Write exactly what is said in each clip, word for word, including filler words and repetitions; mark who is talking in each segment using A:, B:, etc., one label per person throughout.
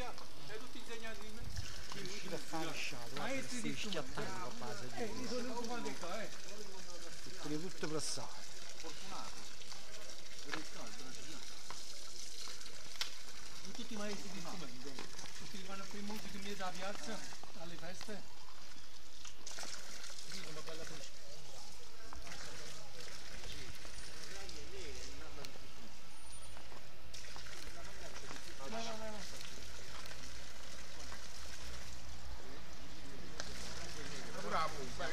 A: Sei tutti insegnati in
B: riuscito a fare sciato,
A: maestri di
B: schiattando a base di...
A: Eh, io sono quanti qua, eh.
B: Quelli tutte pressate.
A: Fortunato. Tutti i maestri di strumento, tutti che vanno a fare musica in mezzo alla piazza, alle feste. Sì, una bella pesce. No, no, no, no.
C: Bravo, beh,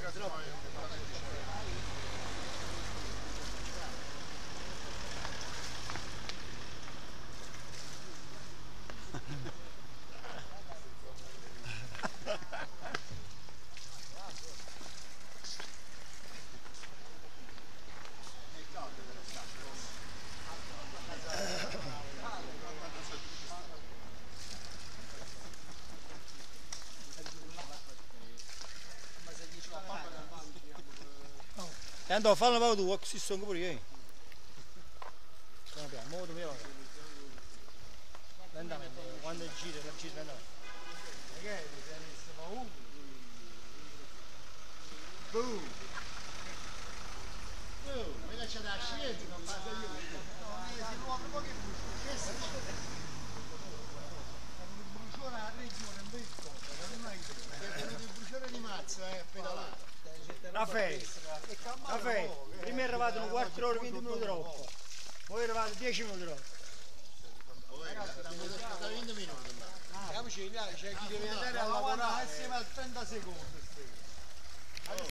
B: E andò, fallo un po' tu, così sono pure io. Piano piano, molto piano. Lentamente, quando gira, la gira lentamente.
C: Magari se ne stava uno. Boom! Oh, mi lascia da scienza, non passa io. No, si muove poco che brucia. Brucione a regione in questo, non è che è venuto il brucione di mazza, eh, pedalato.
B: Raffaele, Raffaele, prima è arrivato un quarto d'ora, venti minuti troppo. Poi è arrivato dieci minuti troppo.
C: Da venti minuti.
A: Siamo c'è chi deve andare a lavorare assieme a trenta secondi.